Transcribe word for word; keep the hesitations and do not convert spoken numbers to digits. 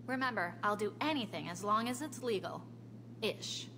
Remember, I'll do anything as long as it's legal. Ish.